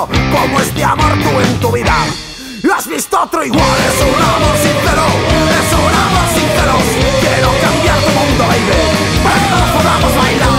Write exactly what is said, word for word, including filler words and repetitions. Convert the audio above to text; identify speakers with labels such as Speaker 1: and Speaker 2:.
Speaker 1: visto como este amor tú en tu vida has visto otro igual. Es un amor sincero, es un amor sincero. Quiero cambiar tu mundo, baby, para que todos podamos bailar.